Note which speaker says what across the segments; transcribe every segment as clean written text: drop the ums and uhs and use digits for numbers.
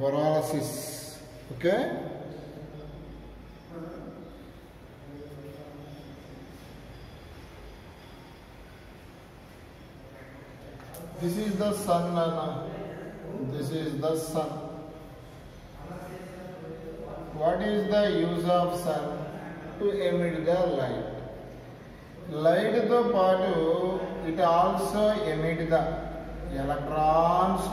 Speaker 1: Borolysis. Okay. This is the sun, Nana. This is the sun. What is the use of sun? To emit the light. Light to part, it also emit the electrons,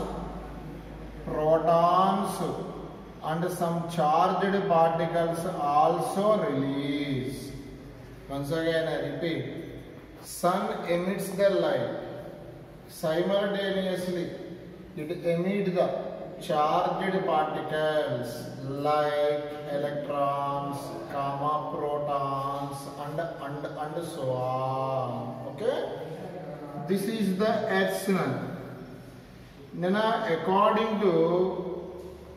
Speaker 1: protons, and some charged particles also release. Once again I repeat, sun emits the light. Simultaneously, it emits the charged particles like electrons, gamma protons, and so on. Okay? This is the Earth's sun. Now, according to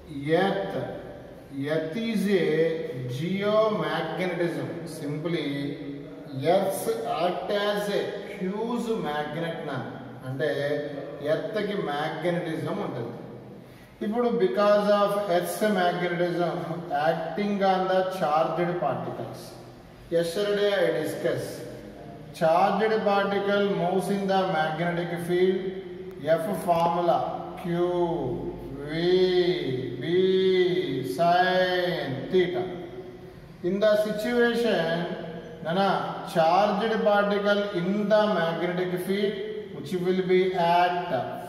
Speaker 1: Earth is a geomagnetism. Simply, Earth acts as a huge magnet. అంటే ఎర్త్కి magnetism ఉంటుంది. ఇప్పుడు because of earth's magnetism acting on the charged particles. Yesterday I discussed charged particle moves in the magnetic field. F formula Q V B sin theta. In the situation, charged particle in the magnetic field, which will be act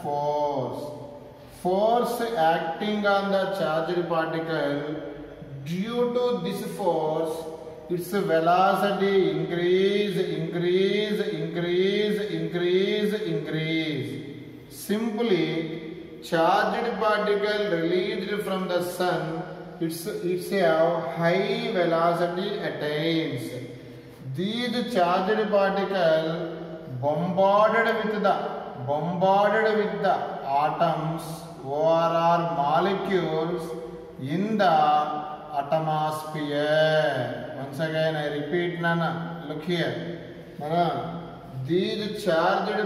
Speaker 1: force acting on the charged particle. Due to this force, its velocity increase. Simply, charged particle released from the sun, it's a high velocity attains. These charged particle bombarded with the atoms or molecules in the atmosphere. Once again I repeat, Nana, look here. Nana, these charged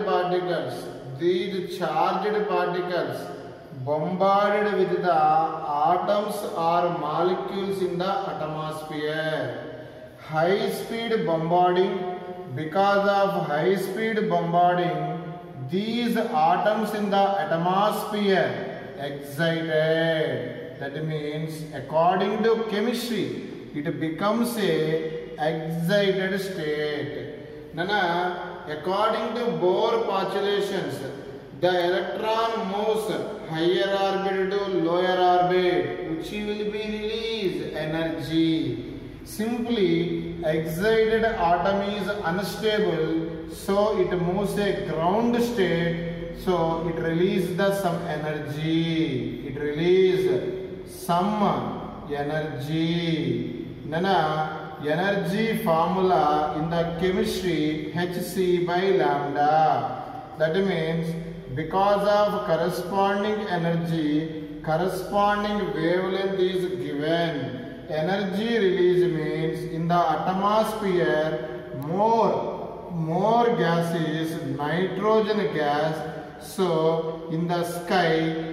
Speaker 1: particles bombarded with the atoms or molecules in the atmosphere. High speed bombarding. Because of high speed bombarding, these atoms in the atmosphere excited. That means, according to chemistry, it becomes a excited state. Nana, according to Bohr postulations, the electron moves higher orbit to lower orbit, which will be released energy. Simply, excited atom is unstable, so it moves a ground state, so it releases some energy. Nana, energy formula in the chemistry Hc by lambda. That means, because of corresponding energy, corresponding wavelength is given. Energy release means in the atmosphere more gas is nitrogen gas. So in the sky,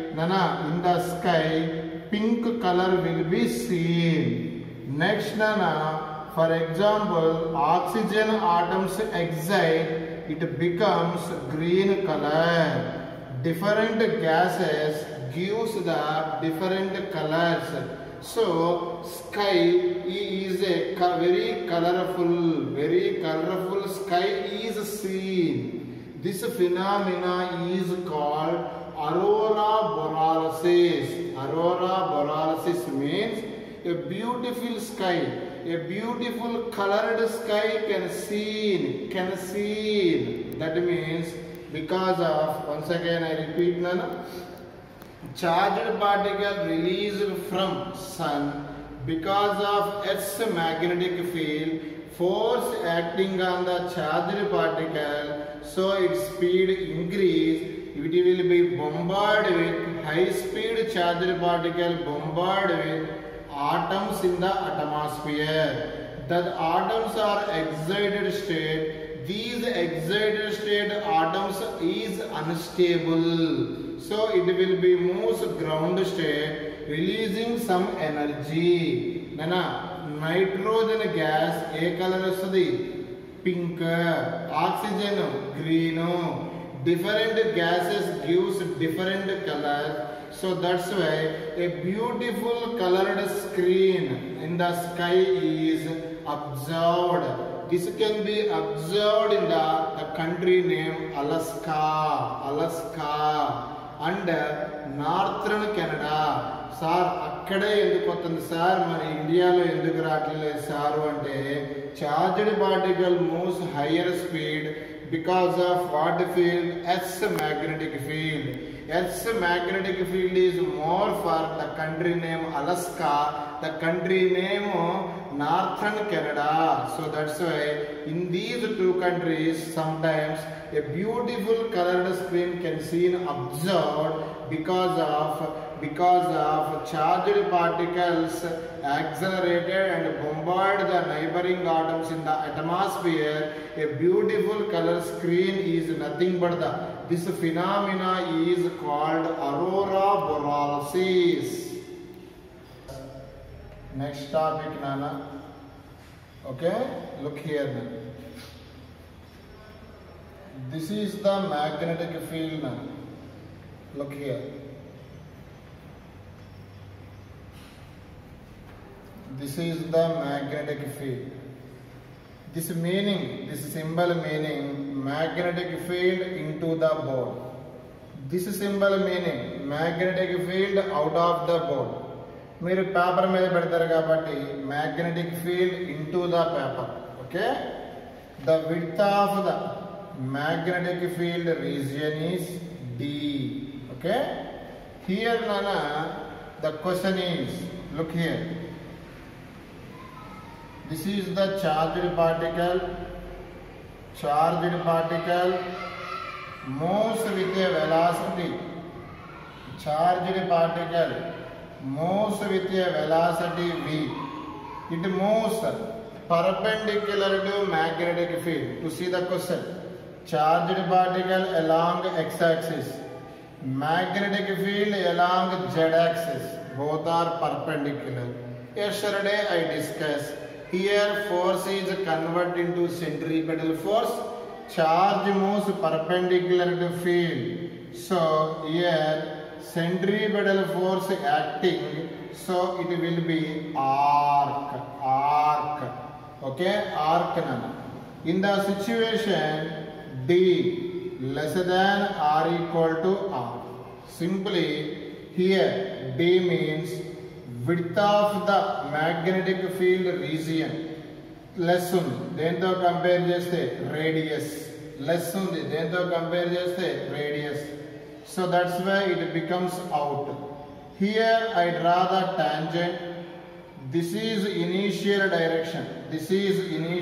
Speaker 1: pink color will be seen. Next, for example, oxygen atoms excite, it becomes green color. Different gases gives the different colors. So, sky is a very colorful sky is seen. This phenomena is called aurora borealis. Aurora borealis means a beautiful sky, a beautiful colored sky can seen. That means, because of, once again I repeat, Nana, charged particle released from sun, because of Earth's magnetic field, force acting on the charged particle, so its speed increase. It will be bombarded with high speed charged particle, bombarded with atoms in the atmosphere. The atoms are excited state. These excited state atoms is unstable. So it will be moves ground state. releasing some energy. Nana, nitrogen gas a color vastadi pink, oxygen green. Different gases gives different color. So that's why a beautiful colored screen in the sky is observed. This can be observed in the country named Alaska and Northern Canada. Sir అక్కడే ఎందుకు వస్తుంది sir, మన ఇండియాలో ఎందుకు రావట్లేదు sir అంటే, charged particle moves higher speed because of what field? Earth's magnetic field. Earth's magnetic field is more for the country name Alaska, the country name Northern Canada. So that's why in these two countries sometimes a beautiful colored screen can seen observed because of charged particles accelerated and bombard the neighboring atoms in the atmosphere. A beautiful color screen is nothing but this phenomena is called aurora borealis. Next topic, Nana. Okay, look here now. This is the magnetic field now. Look here. This is the magnetic field. This symbol meaning magnetic field into the board. This symbol meaning magnetic field out of the board. మీరు paper మీద పెడతారు కాబట్టి magnetic field into the paper. Okay? The width of the magnetic field region is D. Okay? Here Nana, the question is, look here. This is the charged particle moves with a velocity. Charged particle moves with a velocity v. It moves perpendicular to magnetic field. To see the question, charged particle along x-axis, magnetic field along z-axis. Both are perpendicular. Yesterday I discussed. Here force is converted into centripetal force. Charge moves perpendicular to field. So here centripetal force acting. So it will be arc. Okay, arc. In the situation D less than or equal to R. Simply here D means width of the magnetic field region less ఉంది, దేంతో compare చేస్తే radius less ఉంది, దేంతో compare చేస్తే radius. So that's why it becomes out. Here I draw the tangent. This is initial direction, this is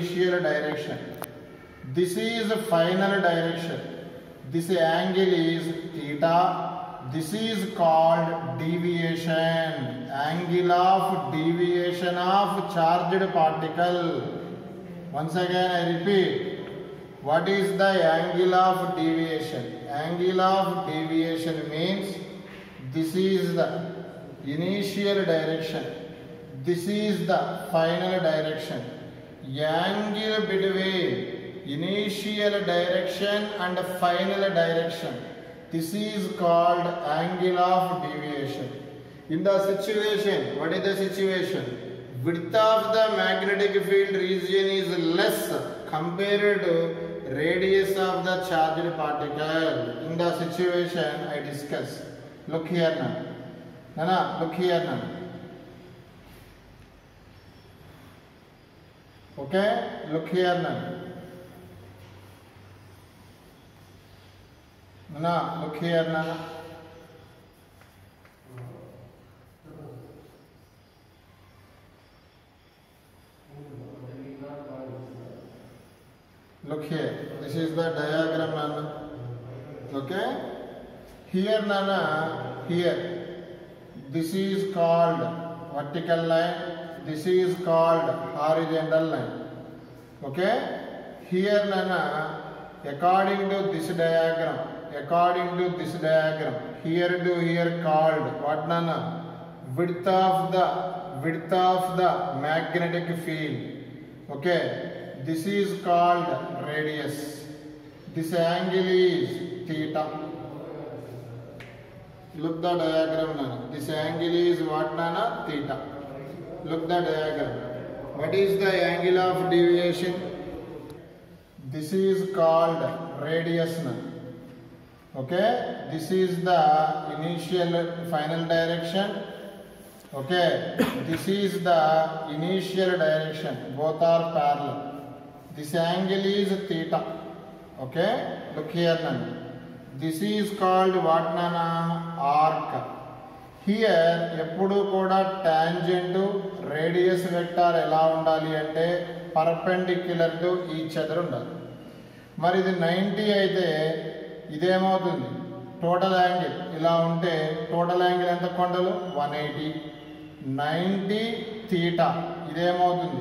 Speaker 1: final direction. This angle is theta. This is called deviation, angle of deviation of charged particle. Once again I repeat, what is the angle of deviation? Angle of deviation means this is the initial direction, this is the final direction. Angle between initial direction and final direction, this is called angle of deviation. In the situation, what is the situation? Width of the magnetic field region is less compared to radius of the charged particle. In the situation I discussed. Look here now. Nana, look here now. Okay, look here now. Nana, look here, Nana. Look here. This is the diagram, Nana. Okay? Here, Nana, here. This is called vertical line. This is called horizontal line. Okay? Here, Nana, according to this diagram, here to here called what, Nana? width of the magnetic field. Okay, this is called radius. This angle is theta. Look the diagram Nana. This angle is what Nana? Theta. Look the diagram. What is the angle of deviation? This is called radius Nana. Okay, this is the initial final direction. Okay, this is the initial direction. Both are parallel. This angle is theta. Okay, look here Nana. This is called what Nana? Arc. Here ఎప్పుడు కూడా tangent radius vector ఎలా ఉండాలి అంటే perpendicular to each other ఉండాలి. మరి ఇది 90 అయితే ఇదేమవుతుంది? Total angle ఇలా ఉంటే టోటల్ యాంగిల్ ఎంత కొండలు? 180. 90 తీటా ఇదేమవుతుంది?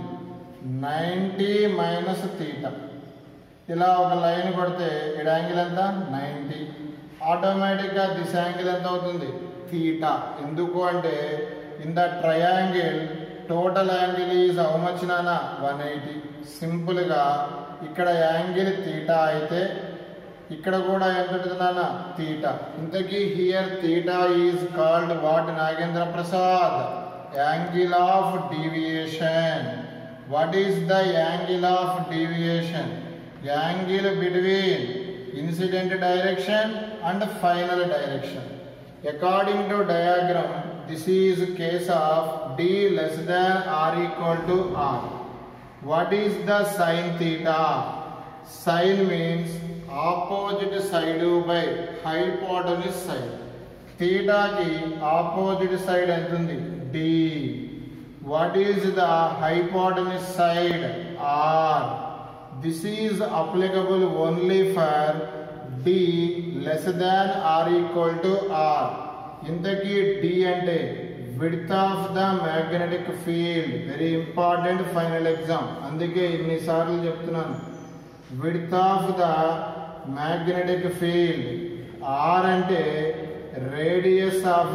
Speaker 1: 90 minus theta. ఇలా ఒక లైన్ కొడితే ఈ యాంగిల్ ఎంత? 90. ఆటోమేటిక్గా దిస్ యాంగిల్ ఎంత అవుతుంది? తీటా. ఎందుకు అంటే in the triangle total angle is how much నానా? 180. సింపుల్గా ఇక్కడ యాంగిల్ తీటా అయితే ఇక్కడ కూడా ఎంత ఉంటుంది నాన్న? తీటా. ఇంతకీ here theta is called what Nagendra Prasad? Angle of deviation. What is the angle of deviation? Angle between incident direction and final direction. According to diagram this is case of d less than or equal to r. What is the sin theta? Sin means opposite side by hypotenuse side. Theta ki opposite side entundi? D. What is the hypotenuse side? R. This is applicable only for d less than or equal to r. Intaki d ante width of the magnetic field. Very important final exam. Andike inni saarlu cheptunanu. Width of the magnetic field. R ante radius of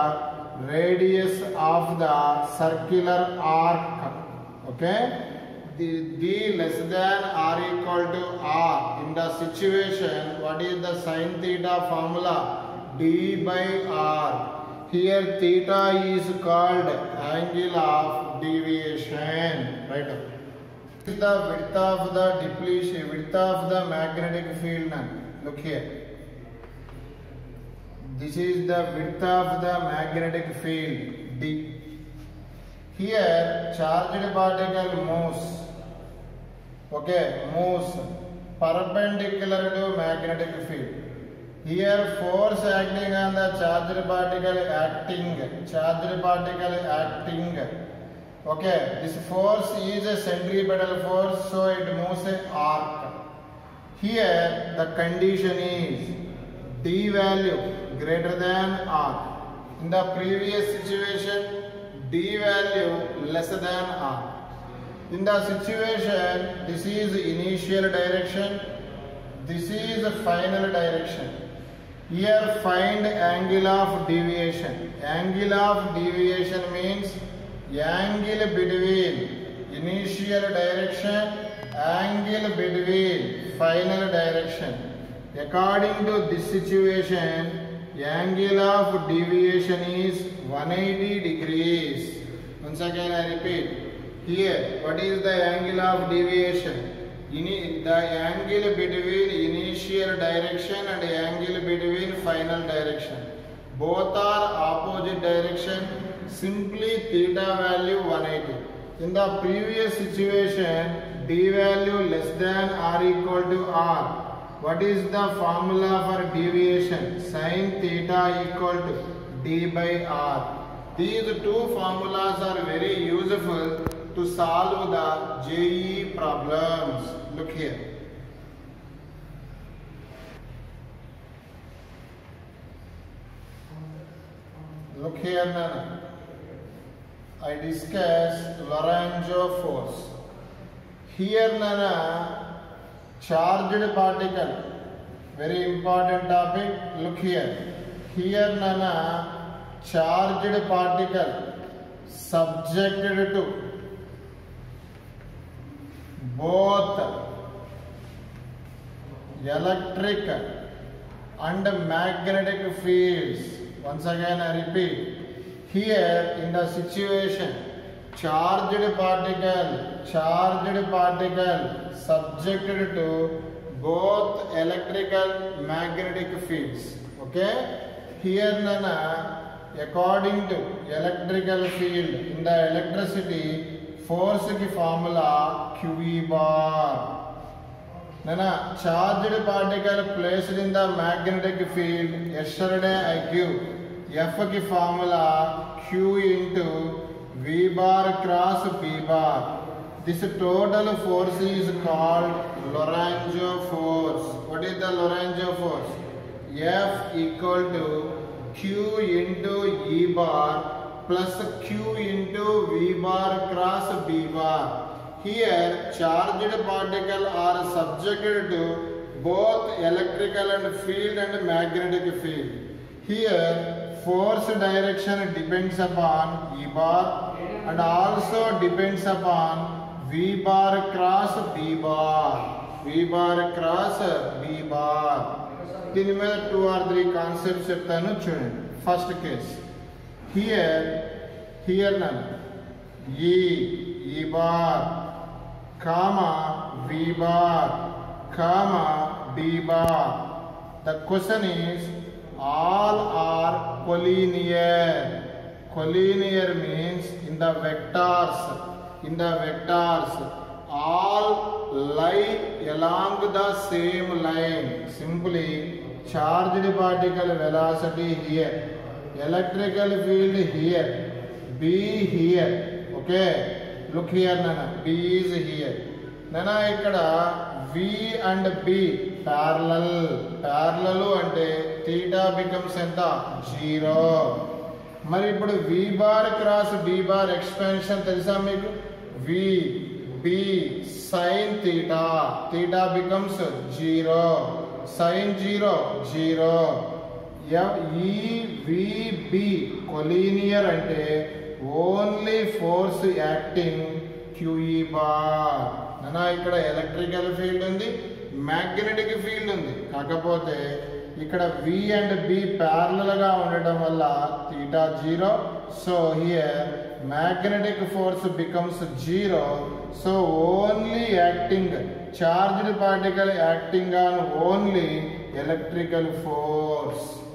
Speaker 1: the circular arc. Okay, d less than or equal to r. In the situation, what is the sin theta formula? d by r. Here theta is called angle of deviation. Right. This is the width of the depletion, width of the magnetic field now. Look here. This is the width of the magnetic field, D. Here charged particle moves. Okay, moves perpendicular to magnetic field. Here force acting on the charged particle acting. Okay, this force is a centripetal force, so it moves an arc. Here the condition is d value greater than r. In the previous situation, d value less than r. In the situation, this is initial direction, this is final direction. Here find angle of deviation. Angle of deviation means angle between initial direction, angle between final direction. According to this situation, angle of deviation is 180 degrees. Once again I repeat. Here, what is the angle of deviation? The angle between initial direction and angle between final direction. Both are opposite direction. Simply theta value 180. In the previous situation, d value less than or equal to r. What is the formula for deviation? Sin theta equal to d by r. These two formulas are very useful to solve the JEE problems. Look here. Look here, Nana. I discussed Lorentz force. Here, Nana, charged particle. Very important topic. Look here. Here, Nana, charged particle subjected to both electric and magnetic fields. Once again I repeat, here in the situation charged particle subjected to both electrical magnetic fields. Okay, here nana according to electrical field, in the electricity force ki formula QE bar. Nana charged particle placed in the magnetic field, yesterday I give F ki formula Q into V bar cross P bar. This total force is called Lorentz force. What is the Lorentz force? F equal to Q into E bar plus Q into V bar cross B bar. Here charged particles are subjected to both electrical and field and magnetic field. Here force direction depends upon E bar and also depends upon V bar cross B bar. V bar cross B bar. దీని మీద 2 or 3 concepts చెప్తాను చూడండి. First case here నన్ను E bar comma V bar comma B bar. The question is all are collinear. Collinear means in the vectors all lie along the same line. Simply charged particle velocity here, electrical field here, B here. Okay, look here nana, B is here. Nana ikkada V and B parallel ante theta becomes enta 0. మరి ఇప్పుడు V bar cross B bar expansion తెలుసా మీకు? V B sin theta becomes 0, sin 0 0. E V B collinear అంటే only force acting QE bar. నన్నా ఇక్కడ electrical field ఉంది, magnetic field ఉంది. కాకపోతే ఇక్కడ V and B ప్యారలల్ గా ఉండడం వల్ల theta 0. So here magnetic force becomes 0. So only acting charged particle acting on only electrical force.